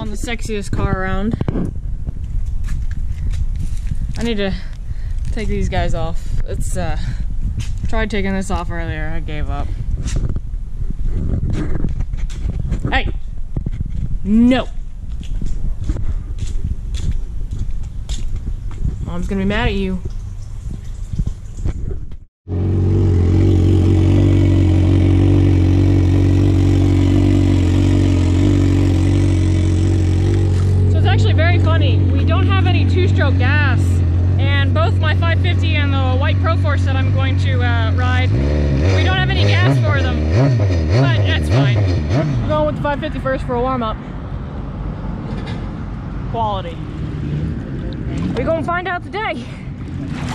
on the sexiest car around. I need to take these guys off. It's tried taking this off earlier, I gave up. Hey! No! Mom's gonna be mad at you. So it's actually very funny. We don't have any two-stroke gas, and both my 550 and the white ProForce that I'm going to ride, we don't have any gas for them, but that's fine. I'm going with the 550 first for a warm-up. Quality. We're gonna find out today.